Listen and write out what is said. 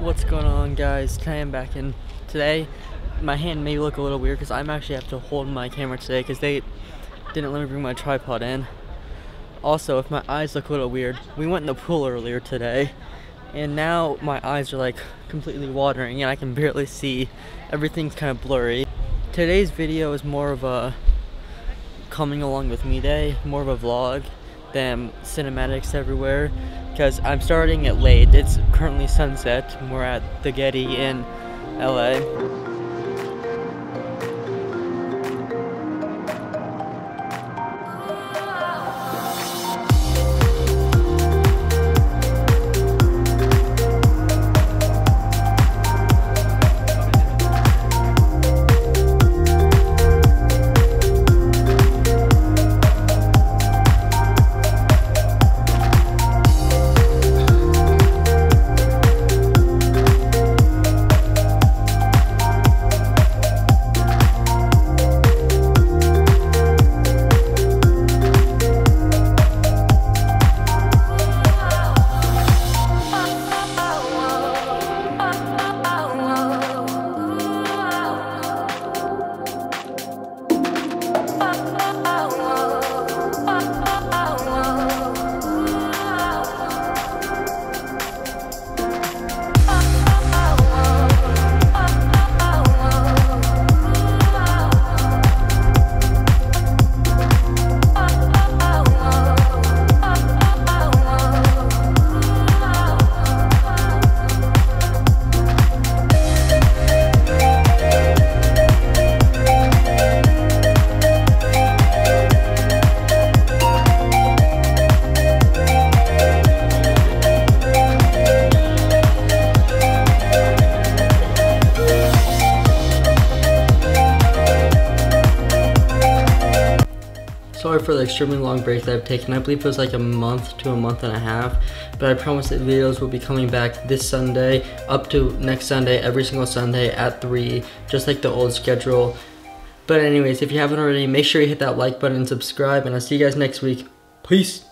What's going on, guys? Today I'm back in. Today my hand may look a little weird because I'm actually have to hold my camera today because they didn't let me bring my tripod in. Also, if my eyes look a little weird, we went in the pool earlier today and now my eyes are like completely watering and I can barely see. Everything's kind of blurry. Today's video is more of a coming along with me day, more of a vlog than cinematics everywhere, because I'm starting it late. It's currently sunset. We're at the Getty in LA. Sorry for the extremely long break that I've taken. I believe it was like a month to a month and a half, but I promise that videos will be coming back this Sunday up to next Sunday, every single Sunday at 3, just like the old schedule. But anyways, if you haven't already, make sure you hit that like button and subscribe, and I'll see you guys next week. Peace!